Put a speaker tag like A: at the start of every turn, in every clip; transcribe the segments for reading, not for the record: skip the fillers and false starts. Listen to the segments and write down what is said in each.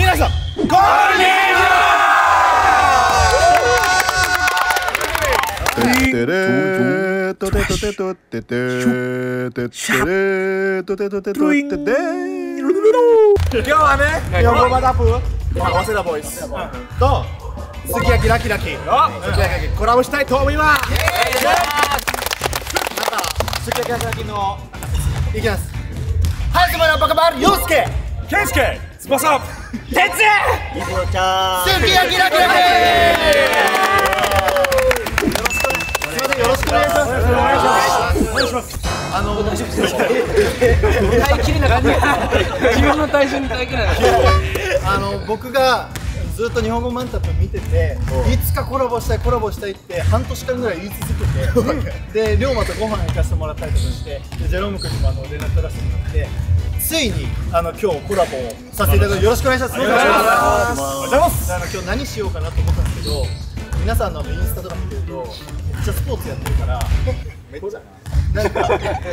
A: 皆さんこんにち今日はね、横浜ダプ早稲田ボーイズとすき焼きラキラキコラボしたいと思います。すき焼きラキラキのいきます。はい、つまりバカバル陽介
B: ケンスケ翼
A: 哲也イブロちゃんすき焼きラキラキよろしくお願いします。お願いします。大丈夫ですか？
C: 耐えきれなかった。自分の体重に耐えきれなかった。
A: 僕がずっと日本語マンタップ見てて、いつかコラボしたいって半年間ぐらい言い続けて、で龍馬とご飯行かせてもらったりとかして、でジェローム君にも連絡取らせてもらって、ついに今日コラボをさせていただいてよろしくお願いします。お願いします。今日何しようかなと思ったんですけど、皆さんのインスタとか見てるとめっちゃスポーツやってるからめっちゃなんか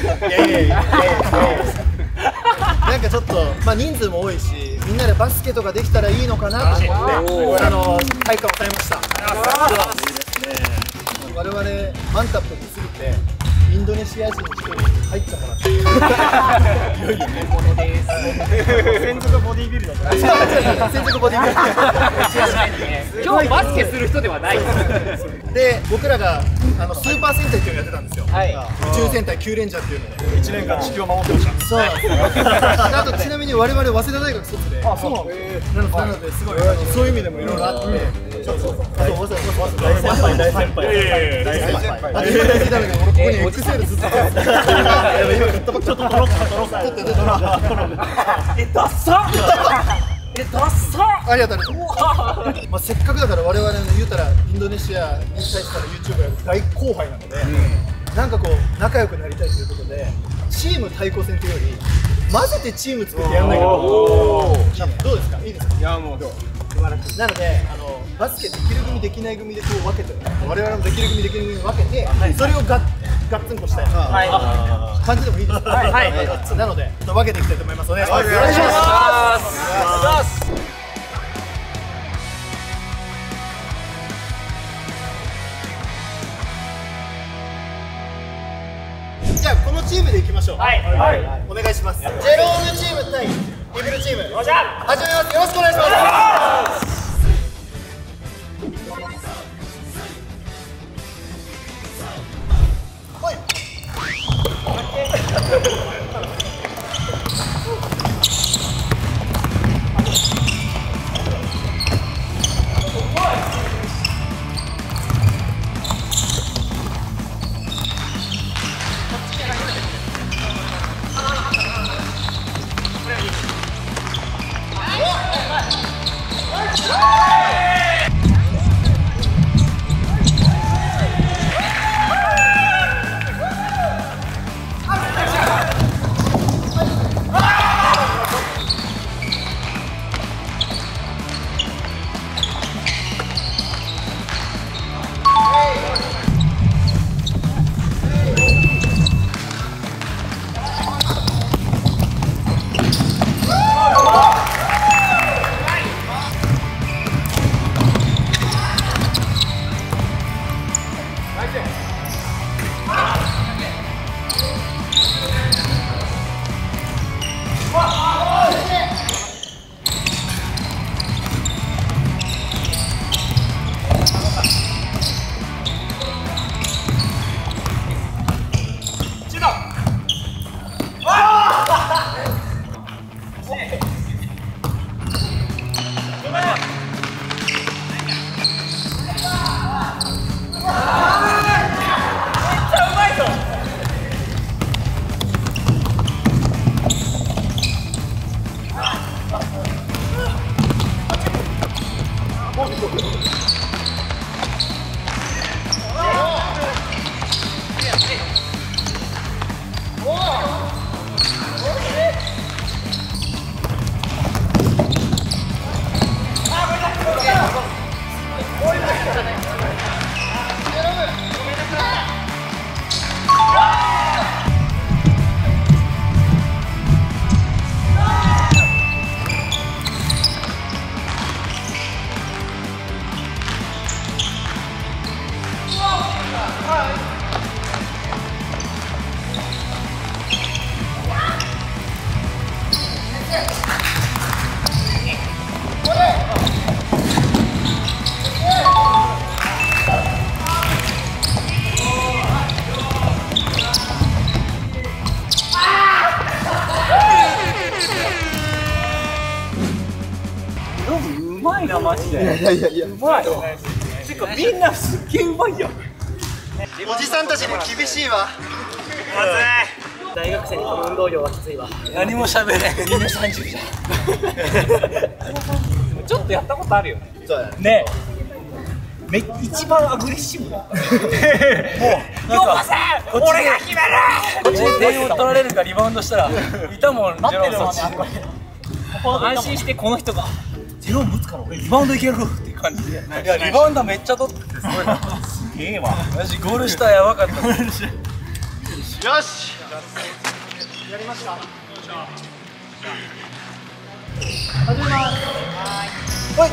A: なんかちょっと人数も多いし、みんなでバスケとかできたらいいのかなと思って対価を与えました。我々マンタップにすぎてインドネシア人1人入ってもらって、いよいよねものです。専属ボディビルだから。専属ボディビル。
C: 今日バスケする人ではない
A: で、僕らがスーパー戦隊っていうのをやってたんですよ。宇宙戦隊キューレンジャーっていうので1年間地球を守ってました。そうなんですよ。あとちなみに我々早稲田大学卒で、そうなのですごいそういう意味でもいろいろあって、大先輩大先輩俺ここにエクセルずっと今グッドバックちょっと取ろうかダッサありがとうございます。せっかくだから我々の言うたらインドネシアに対したら YouTuber の大後輩なので、なんかこう仲良くなりたいということで、チーム対抗戦というより混ぜてチーム作ってやんないかと。どうですか？いいですか？いやもうなのでバスケできる組できない組でこう分けて、我々もできる組できない組に分けて、それをガッツンコしたい感じでもいいですか？はい。なので分けていきたいと思います。お願いします。お願いします。じゃあこのチームでいきましょう。お願いします。ジェロームチーム対イブルチーム始めます。よろしくお願いします。
C: いなマジで。
A: いや
C: うまい。てかみんなすっげえうまいよ。
A: おじさんたちに厳しいわ。
D: 大学生にこの運動量はきついわ。
C: 何も喋れん。みんな30じゃん。ちょっとやったことあるよね。
A: そうだね。
C: ね一番アグレッシブだった。もうなんか俺が決める。こっちで点を取られるかリバウンドしたらいたもん。待ってるもんね。安心してこの人がゼロ持つから俺リバウンドいけるって感じで。いやリバウンドめっちゃ取っててすごいな。すげえわ。マジゴール下やばかった。
A: よし。やりますか。始めます。はい。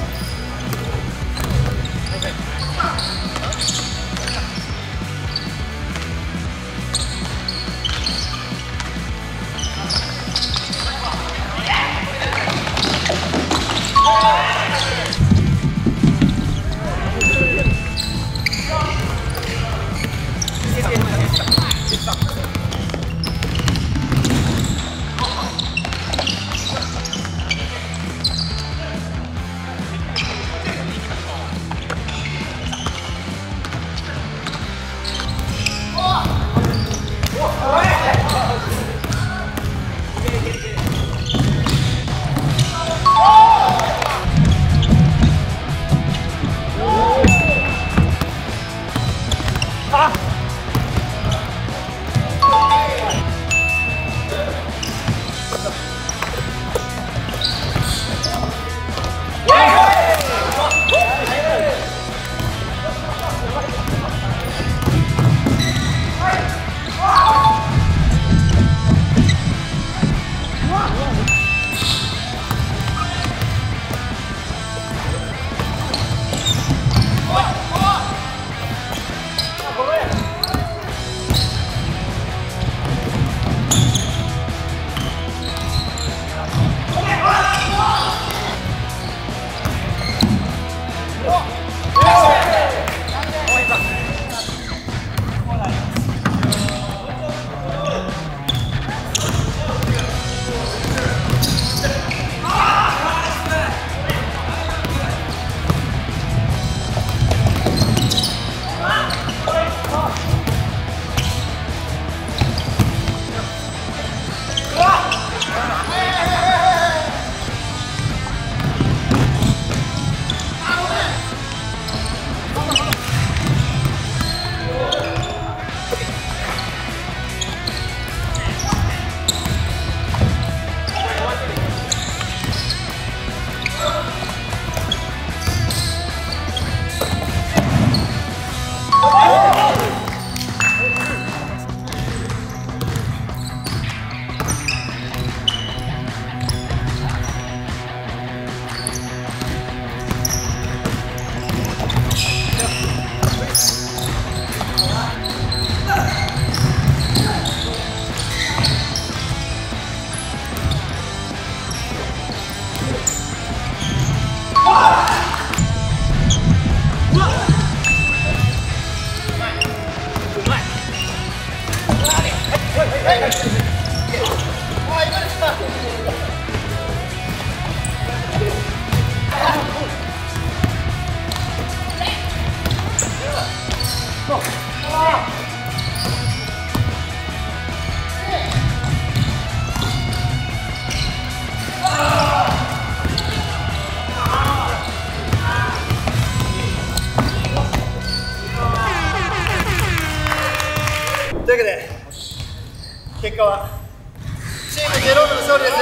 A: というわけで結果はチームゼロの勝利です。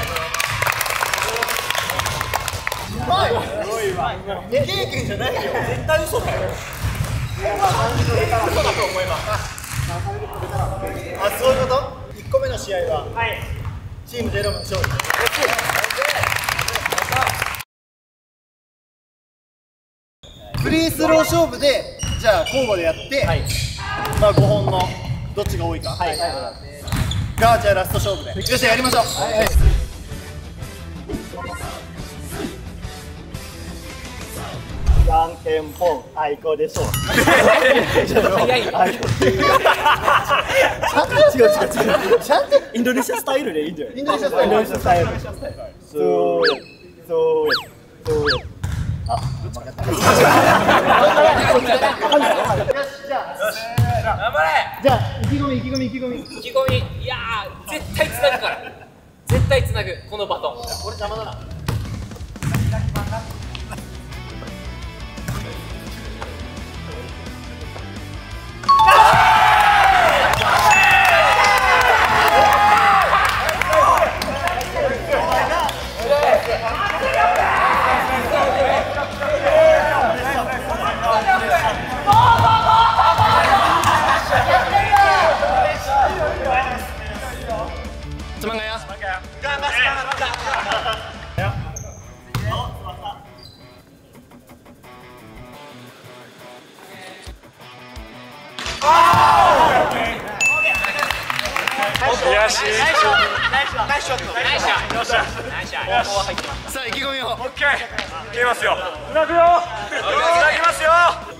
A: うまい。すごいわ。未経験じゃないよ。絶対嘘だよ。嘘だと思います。あ、そういうこと？ 1 個目の試合は、はい、チームゼロの勝利。フリースロー勝負でじゃあ交互でやって、はい、まあ5本のどっちが多いか、はい、がじゃあラスト勝負で、よしやりましょう。はいはい、じゃんけんぽんあいこでしょう。早い。違う。ちゃんとインドネシアスタイルでいいんじゃない？インドネシアスタイル。そう。 じゃあ意気込み
C: 意気込み、いやー、絶対つなぐから。絶対つなぐ、このバトン。
A: 俺邪魔だな。さあ意気込みを。オッケー。
B: 切れますよ。つなぐよ。つなぎますよ。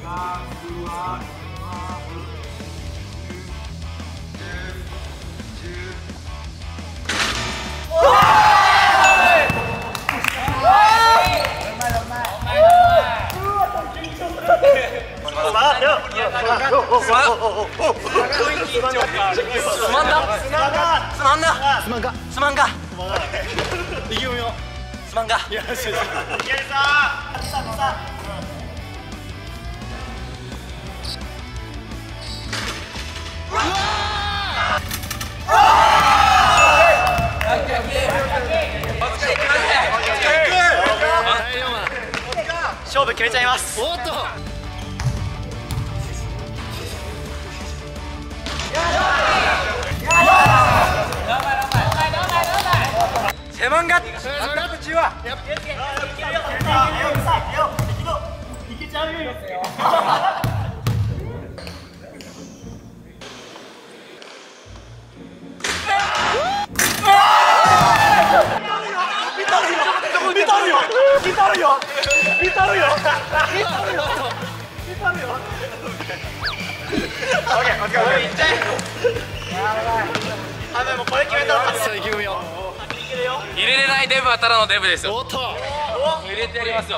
C: すまんか
A: 意気込みを。
C: すまんか
A: よしよし。
D: 勝負決めちゃいます。
A: おっと。
C: セマンガ
A: これ決めた。さあ意気込みを。
C: 入れれないデブはただのデブですよ。
A: おっと。
C: 入れてやりますよ。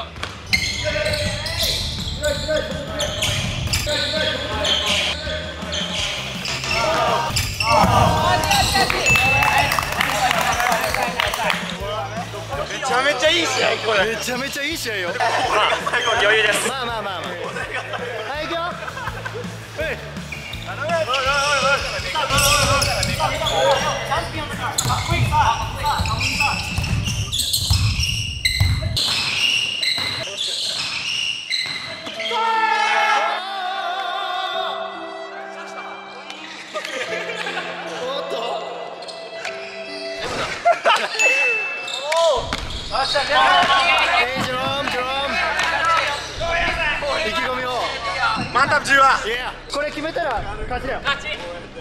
D: めちゃめちゃいい試合これ。
A: めちゃめちゃいい試合よ。
D: 最後余裕です。
A: まあ。はい行くよ。ジェローム。意気込みを。
D: 満タン10は。
A: これ決めたら勝ちだよ。
C: 勝ち。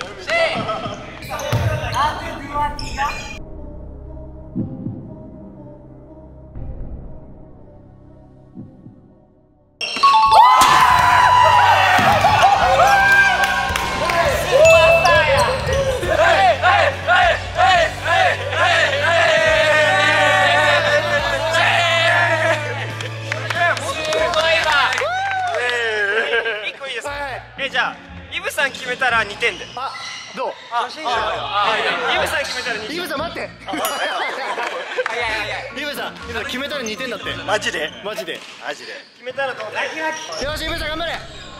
D: じゃあイブさん決めたら2点で。
A: あ、どう？
D: イブさん決めたら2点。
A: イブさん待って。イブさん決めたら2点だって。
D: マジで
A: 決
D: 決めたらどうだ。
A: よしイブさん頑張れ。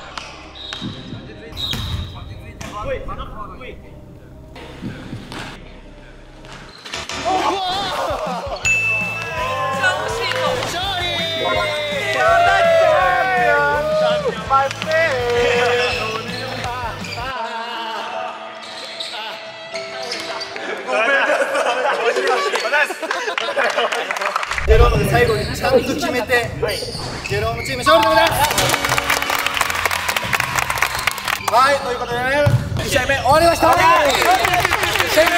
A: ジェロームが最後にちゃんと決めて、ジェロームチーム勝利でございます。はい、ということで2試合目終わりました。シェイ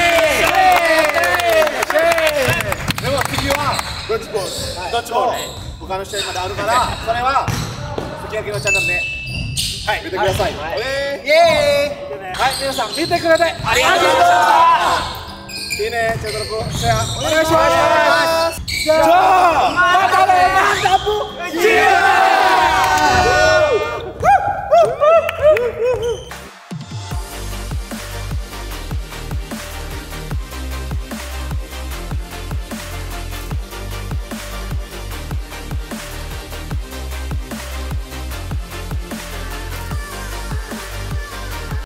A: でも次はドッジボール他の試合まであるから、それは関脇のチャンネルで見てください。イエーイ。はい、皆さん見てくれてありがとうございました。いいね、チャンネルシェアお願いします。
C: じゃあまたね、マンダブ